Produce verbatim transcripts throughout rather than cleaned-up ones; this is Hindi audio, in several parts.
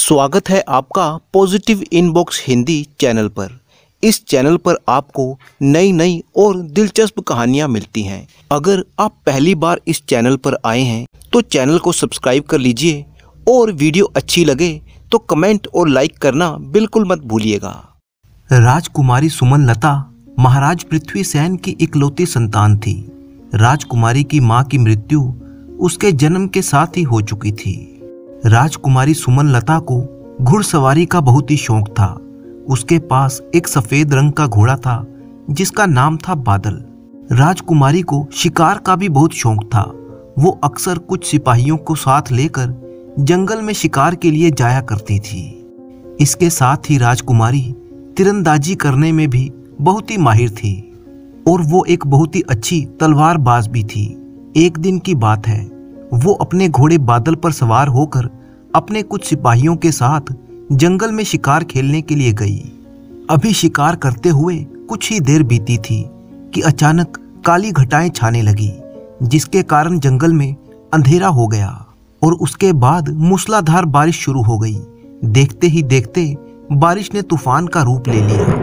स्वागत है आपका पॉजिटिव इनबॉक्स हिंदी चैनल पर। इस चैनल पर आपको नई नई और दिलचस्प कहानियाँ मिलती हैं। अगर आप पहली बार इस चैनल पर आए हैं तो चैनल को सब्सक्राइब कर लीजिए और वीडियो अच्छी लगे तो कमेंट और लाइक करना बिल्कुल मत भूलिएगा। राजकुमारी सुमन लता महाराज पृथ्वी सेन की इकलौती संतान थी। राजकुमारी की मां की मृत्यु उसके जन्म के साथ ही हो चुकी थी। राजकुमारी सुमन लता को घुड़सवारी का बहुत ही शौक था। उसके पास एक सफेद रंग का घोड़ा था जिसका नाम था बादल। राजकुमारी को शिकार का भी बहुत शौक था। वो अक्सर कुछ सिपाहियों को साथ लेकर जंगल में शिकार के लिए जाया करती थी। इसके साथ ही राजकुमारी तीरंदाजी करने में भी बहुत ही माहिर थी और वो एक बहुत ही अच्छी तलवारबाज भी थी। एक दिन की बात है, वो अपने घोड़े बादल पर सवार होकर अपने कुछ सिपाहियों के साथ जंगल में शिकार खेलने के लिए गई। अभी शिकार करते हुए कुछ ही देर बीती थी कि अचानक काली घटाएं छाने लगी, जिसके कारण जंगल में अंधेरा हो गया और उसके बाद मूसलाधार बारिश शुरू हो गई। देखते ही देखते बारिश ने तूफान का रूप ले लिया।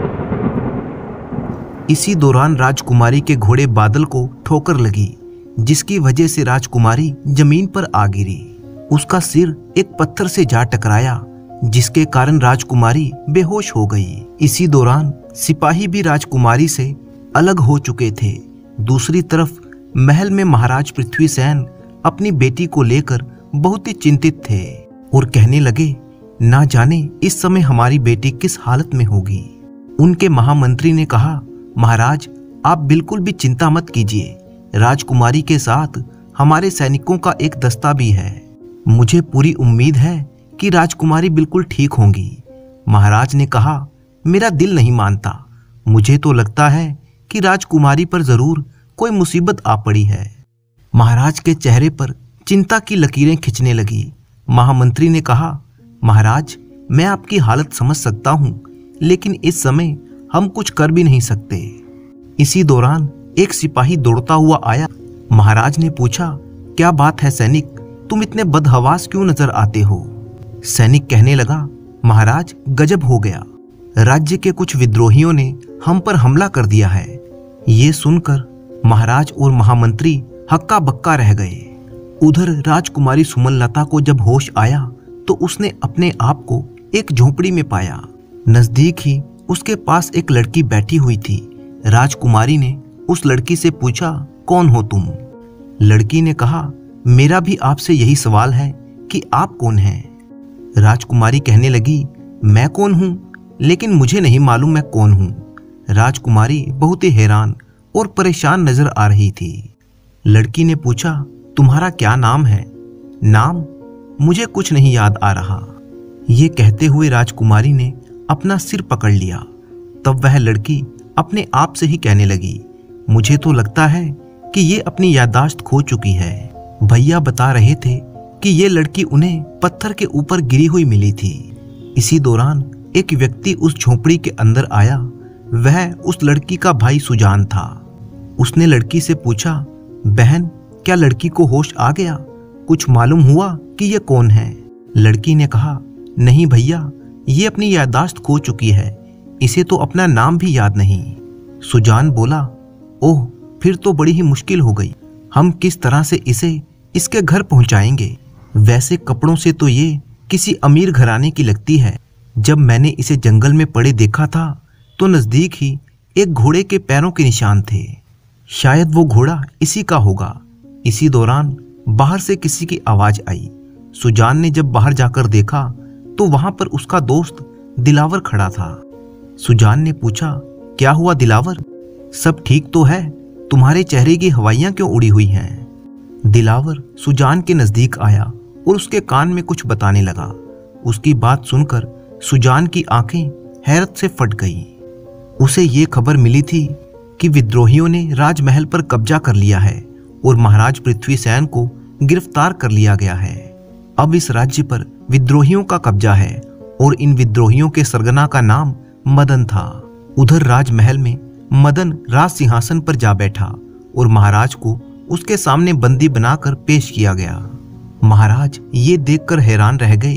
इसी दौरान राजकुमारी के घोड़े बादल को ठोकर लगी, जिसकी वजह से राजकुमारी जमीन पर आ गिरी। उसका सिर एक पत्थर से जा टकराया, जिसके कारण राजकुमारी बेहोश हो गई। इसी दौरान सिपाही भी राजकुमारी से अलग हो चुके थे। दूसरी तरफ महल में महाराज पृथ्वी सेन अपनी बेटी को लेकर बहुत ही चिंतित थे और कहने लगे, ना जाने इस समय हमारी बेटी किस हालत में होगी। उनके महामंत्री ने कहा, महाराज आप बिल्कुल भी चिंता मत कीजिए, राजकुमारी के साथ हमारे सैनिकों का एक दस्ता भी है। मुझे पूरी उम्मीद है कि राजकुमारी बिल्कुल ठीक होंगी। महाराज ने कहा, मेरा दिल नहीं मानता। मुझे तो लगता है कि राजकुमारी पर जरूर कोई मुसीबत आ पड़ी है। महाराज के चेहरे पर चिंता की लकीरें खिंचने लगी। महामंत्री ने कहा, महाराज मैं आपकी हालत समझ सकता हूँ, लेकिन इस समय हम कुछ कर भी नहीं सकते। इसी दौरान एक सिपाही दौड़ता हुआ आया। महाराज ने पूछा, क्या बात है सैनिक, तुम इतने बदहवास क्यों नजर आते हो? सैनिक कहने लगा, महाराज गजब हो गया, राज्य के कुछ विद्रोहियों ने हम पर हमला कर दिया है। ये सुनकर महाराज और महामंत्री हक्का बक्का रह गए। उधर राजकुमारी सुमन लता को जब होश आया तो उसने अपने आप को एक झोपड़ी में पाया। नजदीक ही उसके पास एक लड़की बैठी हुई थी। राजकुमारी ने उस लड़की से पूछा, कौन हो तुम? लड़की ने कहा, मेरा भी आपसे यही सवाल है कि आप कौन हैं? राजकुमारी कहने लगी, मैं कौन हूं, लेकिन मुझे नहीं मालूम मैं कौन हूं। राजकुमारी बहुत ही हैरान और परेशान नजर आ रही थी। लड़की ने पूछा, तुम्हारा क्या नाम है? नाम? मुझे कुछ नहीं याद आ रहा। ये कहते हुए राजकुमारी ने अपना सिर पकड़ लिया। तब वह लड़की अपने आप से ही कहने लगी, मुझे तो लगता है कि ये अपनी याददाश्त खो चुकी है। भैया बता रहे थे कि ये लड़की उन्हें पत्थर के ऊपर गिरी हुई मिली थी। इसी दौरान एक व्यक्ति उस झोपड़ी के अंदर आया। वह उस लड़की का भाई सुजान था। उसने लड़की से पूछा, बहन क्या लड़की को होश आ गया? कुछ मालूम हुआ कि ये कौन है? लड़की ने कहा, नहीं भैया, ये अपनी याददाश्त खो चुकी है, इसे तो अपना नाम भी याद नहीं। सुजान बोला, ओह फिर तो बड़ी ही मुश्किल हो गई। हम किस तरह से इसे इसके घर पहुंचाएंगे? वैसे कपड़ों से तो ये किसी अमीर घराने की लगती है। जब मैंने इसे जंगल में पड़े देखा था तो नजदीक ही एक घोड़े के पैरों के निशान थे। शायद वो घोड़ा इसी का होगा। इसी दौरान बाहर से किसी की आवाज आई। सुजान ने जब बाहर जाकर देखा तो वहां पर उसका दोस्त दिलावर खड़ा था। सुजान ने पूछा, क्या हुआ दिलावर, सब ठीक तो है? तुम्हारे चेहरे की हवाइयां क्यों उड़ी हुई हैं? दिलावर सुजान के नजदीक आया और उसके कान में कुछ बताने लगा। उसकी बात सुनकर सुजान की आंखें हैरत से फट गईं। उसे ये खबर मिली थी कि विद्रोहियों ने राजमहल पर कब्जा कर लिया है और महाराज पृथ्वी सेन को गिरफ्तार कर लिया गया है। अब इस राज्य पर विद्रोहियों का कब्जा है और इन विद्रोहियों के सरगना का नाम मदन था। उधर राजमहल में मदन राज सिंहासन पर जा बैठा और महाराज को उसके सामने बंदी बनाकर पेश किया गया। महाराज ये देखकर हैरान रह गए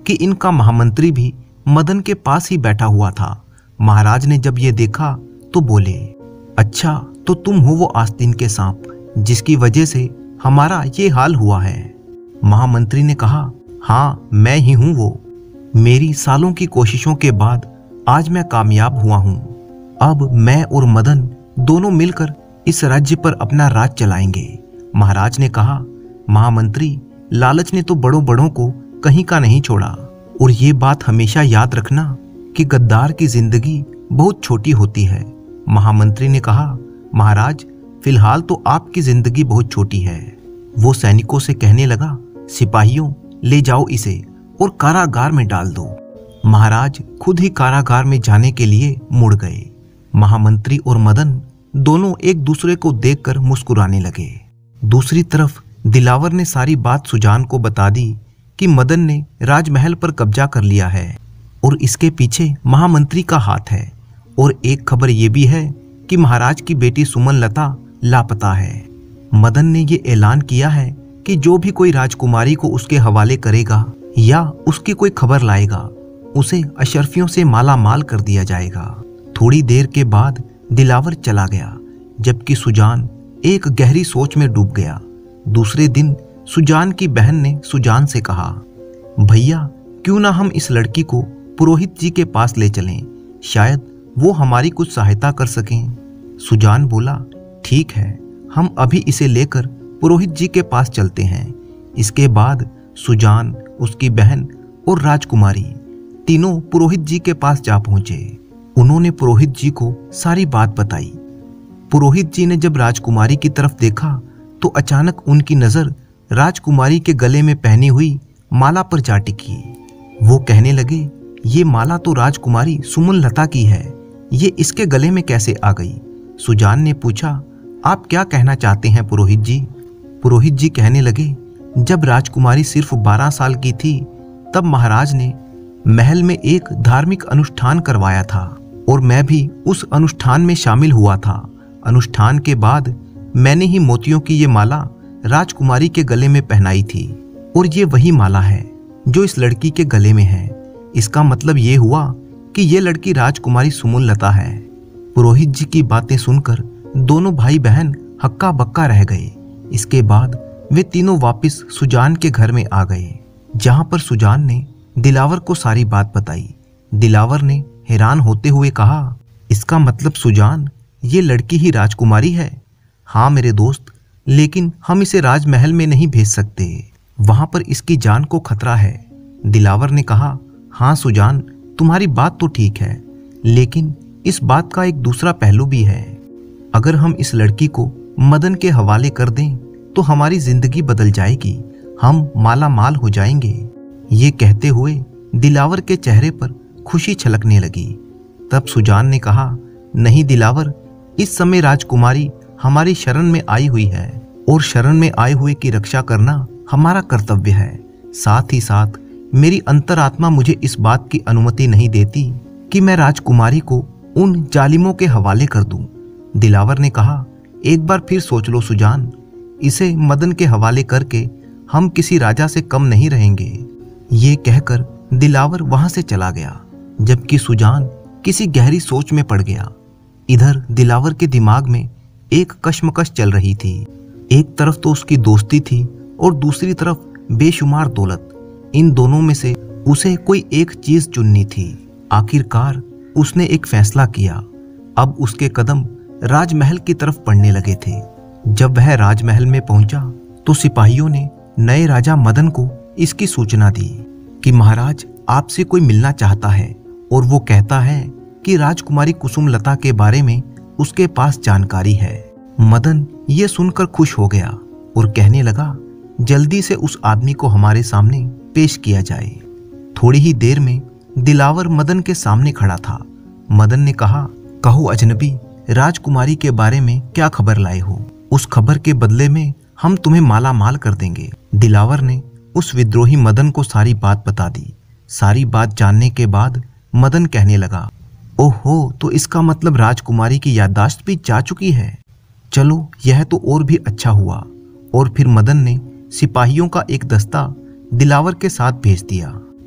कि इनका महामंत्री भी मदन के पास ही बैठा हुआ था। महाराज ने जब ये देखा तो बोले, अच्छा तो तुम हो वो आस्तीन के सांप जिसकी वजह से हमारा ये हाल हुआ है। महामंत्री ने कहा, हाँ मैं ही हूं वो। मेरी सालों की कोशिशों के बाद आज मैं कामयाब हुआ हूं। अब मैं और मदन दोनों मिलकर इस राज्य पर अपना राज चलाएंगे। महाराज ने कहा, महामंत्री लालच ने तो बड़ों बड़ों को कहीं का नहीं छोड़ा, और ये बात हमेशा याद रखना कि गद्दार की जिंदगी बहुत छोटी होती है। महामंत्री ने कहा, महाराज फिलहाल तो आपकी जिंदगी बहुत छोटी है। वो सैनिकों से कहने लगा, सिपाहियों ले जाओ इसे और कारागार में डाल दो। महाराज खुद ही कारागार में जाने के लिए मुड़ गए। महामंत्री और मदन दोनों एक दूसरे को देखकर मुस्कुराने लगे। दूसरी तरफ दिलावर ने सारी बात सुजान को बता दी कि मदन ने राजमहल पर कब्जा कर लिया है और इसके पीछे महामंत्री का हाथ है। और एक खबर ये भी है कि महाराज की बेटी सुमन लता लापता है। मदन ने ये ऐलान किया है कि जो भी कोई राजकुमारी को उसके हवाले करेगा या उसकी कोई खबर लाएगा उसे अशर्फियों से माला माल कर दिया जाएगा। थोड़ी देर के बाद दिलावर चला गया, जबकि सुजान एक गहरी सोच में डूब गया। दूसरे दिन सुजान की बहन ने सुजान से कहा, भैया क्यों ना हम इस लड़की को पुरोहित जी के पास ले चलें, शायद वो हमारी कुछ सहायता कर सकें। सुजान बोला, ठीक है, हम अभी इसे लेकर पुरोहित जी के पास चलते हैं। इसके बाद सुजान, उसकी बहन और राजकुमारी तीनों पुरोहित जी के पास जा पहुंचे। उन्होंने पुरोहित जी को सारी बात बताई। पुरोहित जी ने जब राजकुमारी की तरफ देखा तो अचानक उनकी नजर राजकुमारी के गले में पहनी हुई माला पर जा टिकी। वो कहने लगे, ये माला तो राजकुमारी सुमन लता की है, ये इसके गले में कैसे आ गई? सुजान ने पूछा, आप क्या कहना चाहते हैं पुरोहित जी? पुरोहित जी कहने लगे, जब राजकुमारी सिर्फ बारह साल की थी तब महाराज ने महल में एक धार्मिक अनुष्ठान करवाया था और मैं भी उस अनुष्ठान में शामिल हुआ था। अनुष्ठान के बाद मैंने ही मोतियों की ये माला राजकुमारी के गले में पहनाई थी और ये वही माला है जो इस लड़की के गले में है। इसका मतलब ये हुआ कि ये लड़की राजकुमारी सुमन लता है। पुरोहित जी की बातें सुनकर दोनों भाई बहन हक्का बक्का रह गए। इसके बाद वे तीनों वापस सुजान के घर में आ गए, जहां पर सुजान ने दिलावर को सारी बात बताई। दिलावर ने हैरान होते हुए कहा, इसका मतलब सुजान, ये लड़की ही राजकुमारी है? हाँ मेरे दोस्त, लेकिन हम इसे राजमहल में नहीं भेज सकते, वहां पर इसकी जान को खतरा है। दिलावर ने कहा, हाँ सुजान, तुम्हारी बात तो ठीक है, लेकिन इस बात का एक दूसरा पहलू भी है। अगर हम इस लड़की को मदन के हवाले कर दें तो हमारी जिंदगी बदल जाएगी, हम माला माल हो जाएंगे। ये कहते हुए दिलावर के चेहरे पर खुशी छलकने लगी। तब सुजान ने कहा, नहीं दिलावर, इस समय राजकुमारी हमारी शरण में आई हुई है और शरण में आए हुए की रक्षा करना हमारा कर्तव्य है। साथ ही साथ मेरी अंतरात्मा मुझे इस बात की अनुमति नहीं देती कि मैं राजकुमारी को उन जालिमों के हवाले कर दूं। दिलावर ने कहा, एक बार फिर सोच लो सुजान, इसे मदन के हवाले करके हम किसी राजा से कम नहीं रहेंगे। ये कहकर दिलावर वहां से चला गया, जबकि सुजान किसी गहरी सोच में पड़ गया। इधर दिलावर के दिमाग में एक कश्मकश चल रही थी। एक तरफ तो उसकी दोस्ती थी और दूसरी तरफ बेशुमार दौलत। इन दोनों में से उसे कोई एक चीज चुननी थी। आखिरकार उसने एक फैसला किया। अब उसके कदम राजमहल की तरफ बढ़ने लगे थे। जब वह राजमहल में पहुंचा तो सिपाहियों ने नए राजा मदन को इसकी सूचना दी कि महाराज आपसे कोई मिलना चाहता है और वो कहता है कि राजकुमारी कुसुम लता के बारे में उसके पास जानकारी है। मदन ये सुनकर खुश हो गया और कहने लगा, जल्दी से उस आदमी को हमारे सामने पेश किया जाए। थोड़ी ही देर में दिलावर मदन के सामने खड़ा था। मदन ने कहा, कहो अजनबी, राजकुमारी के बारे में क्या खबर लाए हो? उस खबर के बदले में हम तुम्हें माला माल कर देंगे। दिलावर ने उस विद्रोही मदन को सारी बात बता दी। सारी बात जानने के बाद मदन कहने लगा, ओहो, तो इसका मतलब राजकुमारी की याददाश्त भी जा चुकी है। चलो यह तो और भी अच्छा हुआ। और फिर मदन ने सिपाहियों का एक दस्ता दिलावर के साथ भेज दिया।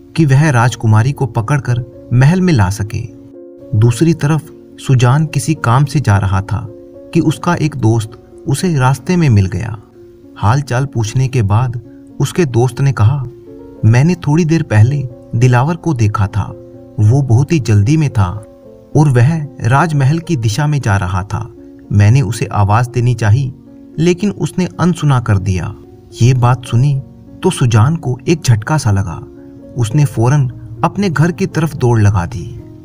कि वह राजकुमारी को पकड़कर महल में ला सके। दूसरी तरफ सुजान किसी काम से जा रहा था कि उसका एक दोस्त उसे रास्ते में मिल गया। हाल चाल पूछने के बाद उसके दोस्त ने कहा, मैंने थोड़ी देर पहले दिलावर को देखा था। वो बहुत ही जल्दी में था और वह राजमहल की दिशा में जा रहा था। मैंने उसे आवाज देनी चाहिए, लेकिन उसने अनसुना कर दिया। ये बात सुनी तो सुजान को एक झटका सा लगा। उसने फौरन अपने घर की तरफ दौड़ लगा दी,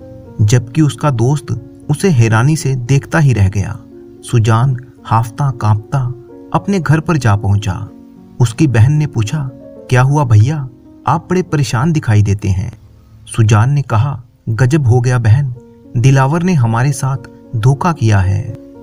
जबकि उसका दोस्त उसे हैरानी से देखता ही रह गया। सुजान हाफता कांपता अपने घर पर जा पहुंचा। उसकी बहन ने पूछा, क्या हुआ भैया, आप बड़े परेशान दिखाई देते हैं। सुजान ने कहा, गजब हो गया बहन, दिलावर ने हमारे साथ धोखा किया है।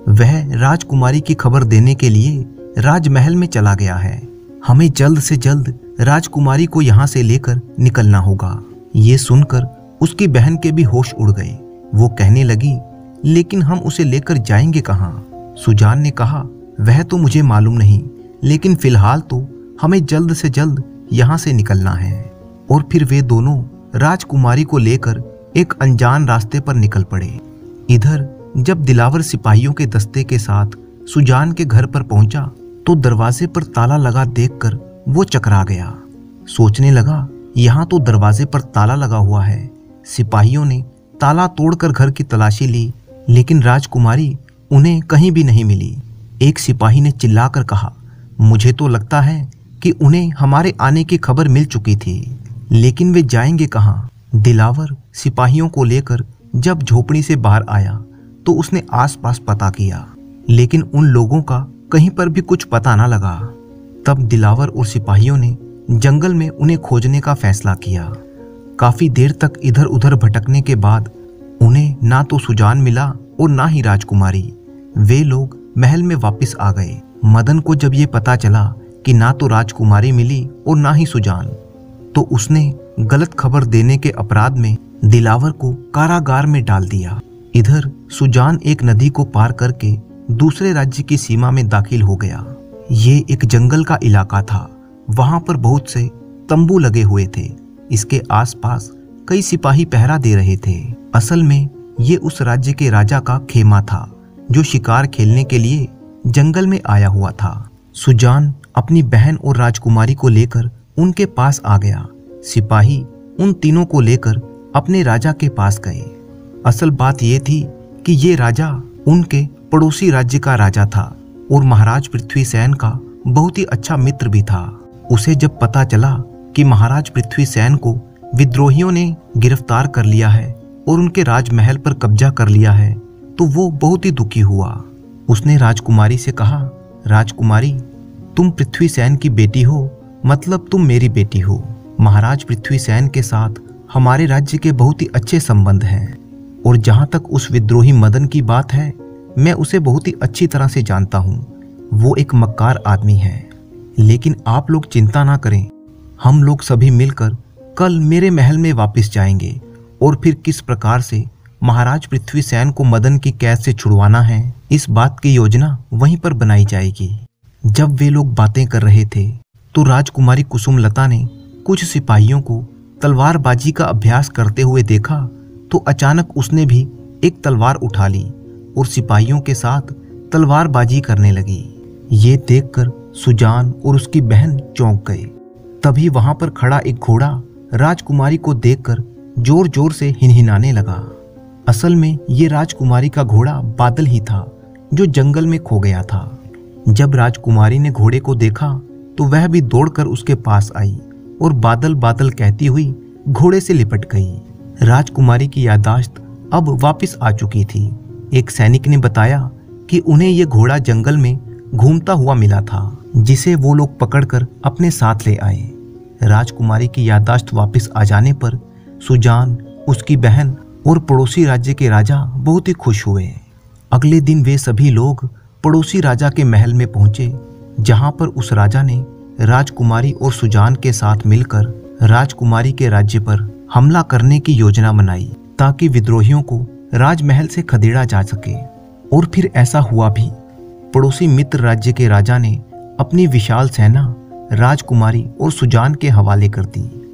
वह राजकुमारी की खबर देने के लिए राजमहल में चला गया है। हमें जल्द से जल्द राजकुमारी को यहाँ से लेकर निकलना होगा। ये सुनकर उसकी बहन के भी होश उड़ गए। वो कहने लगी, लेकिन हम उसे लेकर जाएंगे कहाँ? सुजान ने कहा, वह तो मुझे मालूम नहीं, लेकिन फिलहाल तो हमें जल्द से जल्द यहाँ से निकलना है। और फिर वे दोनों राजकुमारी को लेकर एक अनजान रास्ते पर निकल पड़े। इधर जब दिलावर सिपाहियों के दस्ते के साथ सुजान के घर पर पहुंचा तो दरवाजे पर ताला लगा देखकर वो चकरा गया। सोचने लगा, यहाँ तो दरवाजे पर ताला लगा हुआ है। सिपाहियों ने ताला तोड़कर घर की तलाशी ली, लेकिन राजकुमारी उन्हें कहीं भी नहीं मिली। एक सिपाही ने चिल्लाकर कहा, मुझे तो लगता है कि उन्हें हमारे आने की खबर मिल चुकी थी, लेकिन वे जाएंगे कहाँ? दिलावर सिपाहियों को लेकर जब झोपड़ी से बाहर आया तो उसने आसपास पता किया, लेकिन उन लोगों का कहीं पर भी कुछ पता ना लगा। तब दिलावर और सिपाहियों ने जंगल में उन्हें खोजने का फैसला किया। काफी देर तक इधर उधर भटकने के बाद उन्हें ना तो सुजान मिला और ना ही राजकुमारी। वे लोग महल में वापस आ गए। मदन को जब ये पता चला कि ना तो राजकुमारी मिली और ना ही सुजान, तो उसने गलत खबर देने के अपराध में दिलावर को कारागार में डाल दिया। इधर सुजान एक नदी को पार करके दूसरे राज्य की सीमा में दाखिल हो गया। ये एक जंगल का इलाका था। वहां पर बहुत से तंबू लगे हुए थे। इसके आसपास कई सिपाही पहरा दे रहे थे। असल में ये उस राज्य के राजा का खेमा था, जो शिकार खेलने के लिए जंगल में आया हुआ था। सुजान अपनी बहन और राजकुमारी को लेकर उनके पास आ गया। सिपाही उन तीनों को लेकर अपने राजा के पास गए। असल बात यह थी कि ये राजा उनके पड़ोसी राज्य का राजा था और महाराज पृथ्वीसेन का बहुत ही अच्छा मित्र भी था। उसे जब पता चला कि महाराज पृथ्वीसेन को विद्रोहियों ने गिरफ्तार कर लिया है और उनके राजमहल पर कब्जा कर लिया है, तो वो बहुत ही दुखी हुआ। उसने राजकुमारी से कहा, राजकुमारी, तुम पृथ्वीसेन की बेटी हो, मतलब तुम मेरी बेटी हो। महाराज पृथ्वीसेन के साथ हमारे राज्य के बहुत ही अच्छे संबंध हैं, और जहाँ तक उस विद्रोही मदन की बात है, मैं उसे बहुत ही अच्छी तरह से जानता हूँ। वो एक मक्कार आदमी है। लेकिन आप लोग चिंता ना करें, हम लोग सभी मिलकर कल मेरे महल में वापस जाएंगे और फिर किस प्रकार से महाराज पृथ्वीसेन को मदन की कैद से छुड़वाना है, इस बात की योजना वहीं पर बनाई जाएगी। जब वे लोग बातें कर रहे थे तो राजकुमारी कुसुमलता ने कुछ सिपाहियों को तलवारबाजी का अभ्यास करते हुए देखा, तो अचानक उसने भी एक तलवार उठा ली और सिपाहियों के साथ तलवारबाजी करने लगी। ये देखकर सुजान और उसकी बहन चौंक गए। तभी वहां पर खड़ा एक घोड़ा राजकुमारी को देखकर जोर जोर से हिनहिनाने लगा। असल में ये राजकुमारी का घोड़ा बादल ही था, जो जंगल में खो गया था। जब राजकुमारी ने घोड़े को देखा तो वह भी दौड़कर उसके पास आई और बादल बादल कहती हुई घोड़े से लिपट गई। राजकुमारी की याददाश्त अब वापस आ चुकी थी। एक सैनिक ने बताया कि उन्हें यह घोड़ा जंगल में घूमता हुआ मिला था, जिसे वो लोग पकड़कर अपने साथ ले आए। राजकुमारी की याददाश्त वापस आ जाने पर सुजान, उसकी बहन और पड़ोसी राज्य के राजा बहुत ही खुश हुए। अगले दिन वे सभी लोग पड़ोसी राजा के महल में पहुंचे, जहां पर उस राजा ने राजकुमारी और सुजान के साथ मिलकर राजकुमारी के राज्य पर हमला करने की योजना बनाई, ताकि विद्रोहियों को राजमहल से खदेड़ा जा सके। और फिर ऐसा हुआ भी। पड़ोसी मित्र राज्य के राजा ने अपनी विशाल सेना राजकुमारी और सुजान के हवाले कर दी।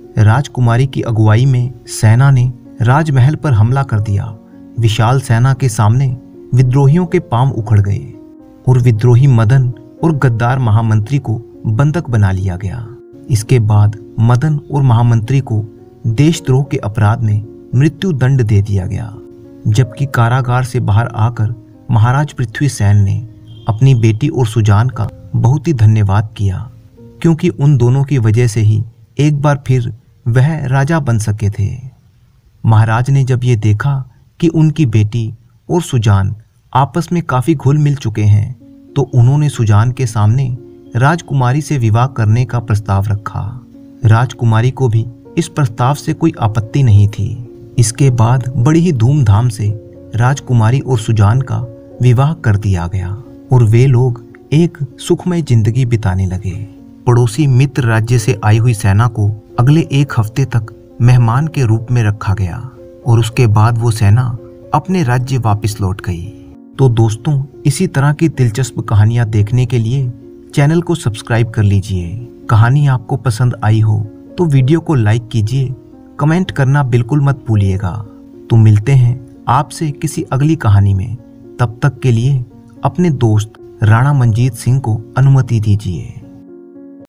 राजकुमारी की अगुवाई में सेना ने राजमहल पर हमला कर दिया। विशाल सेना के सामने विद्रोहियों के पांव उखड़ गए और विद्रोही मदन और गद्दार महामंत्री को बंधक बना लिया गया। इसके बाद मदन और महामंत्री को देशद्रोह के अपराध में मृत्यु दंड दे दिया गया। जबकि कारागार से बाहर आकर महाराज पृथ्वीसेन ने अपनी बेटी और सुजान का बहुत ही धन्यवाद किया, क्योंकि उन दोनों की वजह से ही एक बार फिर वह राजा बन सके थे। महाराज ने जब ये देखा कि उनकी बेटी और सुजान आपस में काफी घुल मिल चुके हैं, तो उन्होंने सुजान के सामने राजकुमारी से विवाह करने का प्रस्ताव रखा। राजकुमारी को भी इस प्रस्ताव से कोई आपत्ति नहीं थी। इसके बाद बड़ी ही धूमधाम से राजकुमारी और सुजान का विवाह कर दिया गया और वे लोग एक सुखमय जिंदगी बिताने लगे। पड़ोसी मित्र राज्य से आई हुई सेना को अगले एक हफ्ते तक मेहमान के रूप में रखा गया और उसके बाद वो सेना अपने राज्य वापस लौट गई। तो दोस्तों, इसी तरह की दिलचस्प कहानियां देखने के लिए चैनल को सब्सक्राइब कर लीजिए। कहानी आपको पसंद आई हो तो वीडियो को लाइक कीजिए, कमेंट करना बिल्कुल मत भूलिएगा। तो मिलते हैं आपसे किसी अगली कहानी में। तब तक के लिए अपने दोस्त राणा मंजीत सिंह को अनुमति दीजिए।